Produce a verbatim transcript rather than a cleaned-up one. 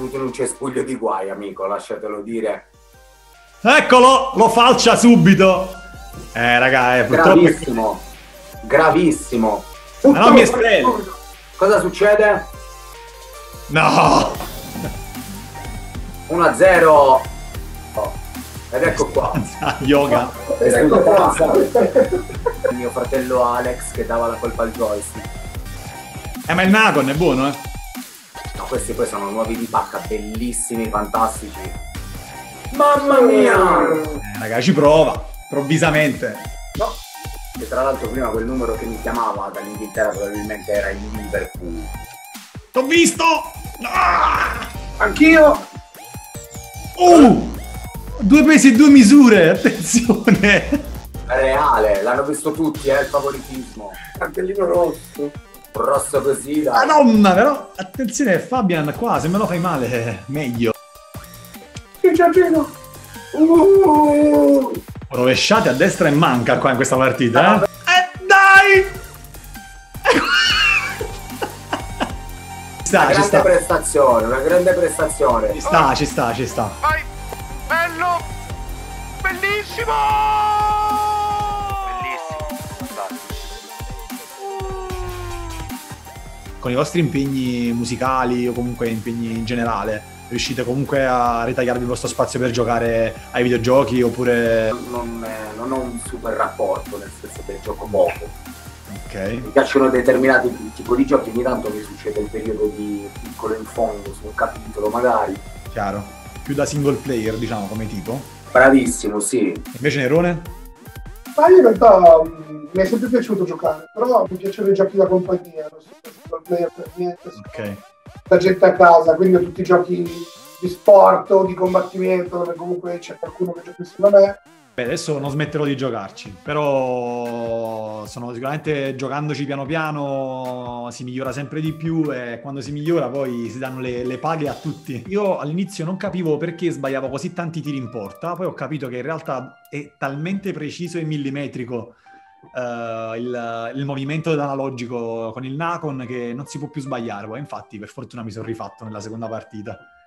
caduto in un cespuglio di guai, amico, lasciatelo dire. Eccolo, lo falcia subito. Eh, raga, eh, purtroppo... Gravissimo, gravissimo. Ma non mi espremo. Cosa succede? No! uno a zero. Oh. Ed ecco qua. Yoga. Ecco qua. Il mio fratello Alex che dava la colpa al joystick. Eh, ma il Nacon è buono, eh? No, questi poi sono nuovi di pacca, bellissimi, fantastici. Mamma mia! Eh, raga, ci prova, improvvisamente. No. E tra l'altro prima quel numero che mi chiamava dall'Inghilterra probabilmente era il Liverpool. T'ho visto! Ah! Anch'io! Uh! Due pesi e due misure, attenzione! Reale, l'hanno visto tutti, eh, il favoritismo. Cartellino rosso. Rosso così, dai. Madonna, però, attenzione Fabian qua, se me lo fai male, meglio. Che giardino! Uh! Rovesciate a destra e manca qua in questa partita, eh? Eh, dai! Ci sta, Una ci grande sta. prestazione, una grande prestazione. Ci sta, ci sta, ci sta. Vai! Bello! Bellissimo! Con i vostri impegni musicali o comunque impegni in generale, riuscite comunque a ritagliarvi il vostro spazio per giocare ai videogiochi oppure... Non, eh, non ho un super rapporto, nel senso che gioco poco. Ok. Mi piacciono determinati tipi di giochi, ogni tanto mi succede il periodo di piccolo in fondo su un capitolo magari. Chiaro. Più da single player, diciamo, come tipo. Bravissimo, sì. Invece Nerone? Ma io in realtà um, mi è sempre piaciuto giocare, però mi piacciono i giochi da compagnia, non so single player per niente, Ok. la gente a casa, quindi ho tutti i giochi di sport o di combattimento dove comunque c'è qualcuno che gioca insieme a me. Beh, adesso non smetterò di giocarci, però sono sicuramente giocandoci piano piano si migliora sempre di più e quando si migliora poi si danno le, le paghe a tutti. Io all'inizio non capivo perché sbagliavo così tanti tiri in porta, poi ho capito che in realtà è talmente preciso e millimetrico uh, il, il movimento dell'analogico con il Nacon che non si può più sbagliare. Poi infatti per fortuna mi sono rifatto nella seconda partita.